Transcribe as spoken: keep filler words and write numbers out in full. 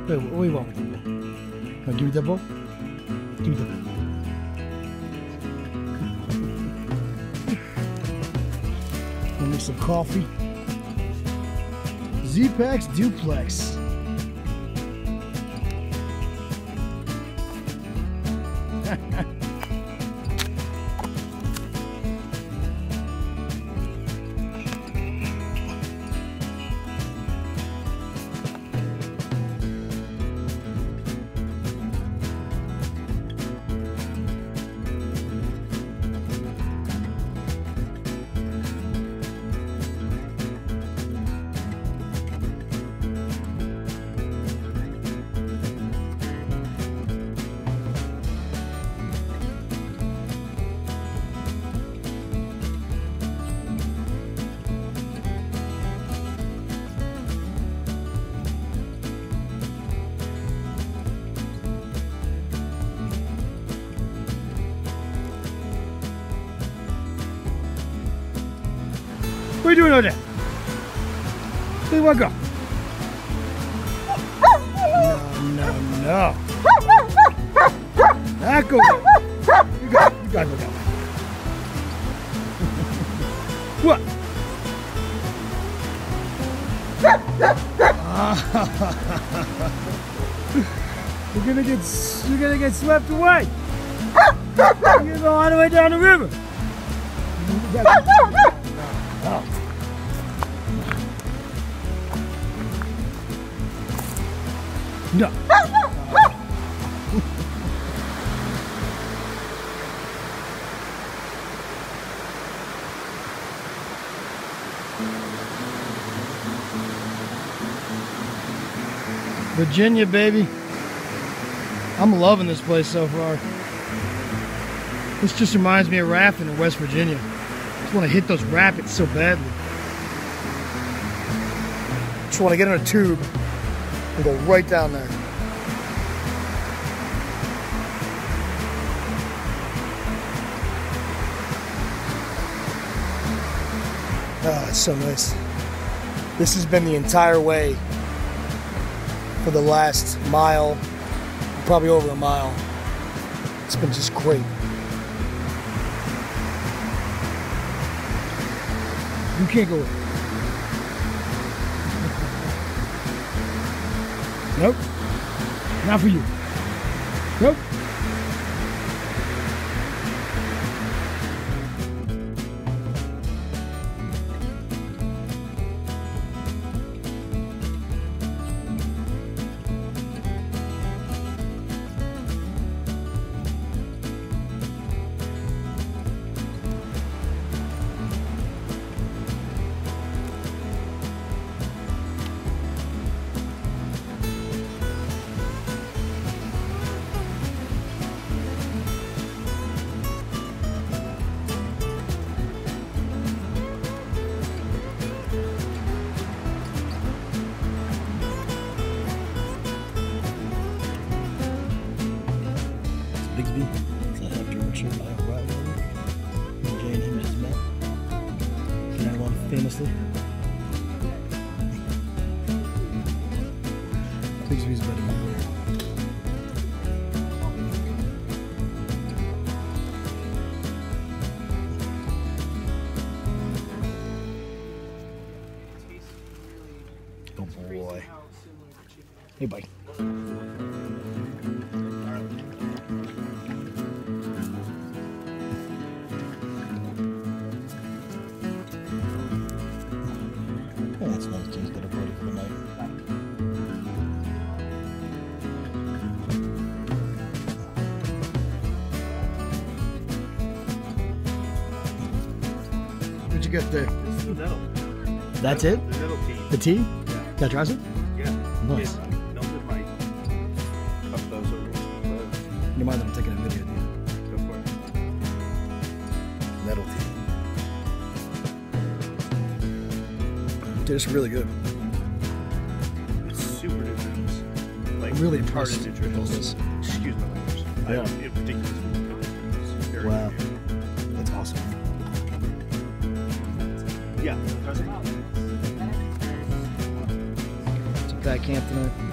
Wait, what do you want with the ball? Come on, give me that ball. Give me that ball. I'll make some coffee. Z-Packs Duplex. What are you doing over there? Where do you want to go? No, no, no. Not go there. You got You gotta go that way. What? You're gonna get You're gonna get swept away. You're gonna go all the way down the river. Oh. No. Virginia, baby. I'm loving this place so far. This just reminds me of rafting in West Virginia. I just want to hit those rapids so badly. Just want to get in a tube and go right down there. Oh, it's so nice. This has been the entire way for the last mile, probably over a mile. It's been just great. You can't go in. Nope. Not for you. Nope. Bigsby, so I have German shirt I have right over. And Jane, he just met. That one famously. Bigsby's better than me. Oh boy. Hey, buddy. Oh, that's nice. James got a buddy for the night. What you got there? This is the nettle. That's it? The nettle tea. The tea? Yeah. Can I try some? Yeah. Nice. Yeah, melted might cup those over. But You mind that I'm taking a video, dude? go for it. Nettle tea. Dude, it's really good. It's super nutritious. Like I'm really retarded impressed with all this. nutritious. Excuse my language. I Yeah. don't, in particular, it's very Wow. good. That's awesome. Yeah. It's a bad camp tonight.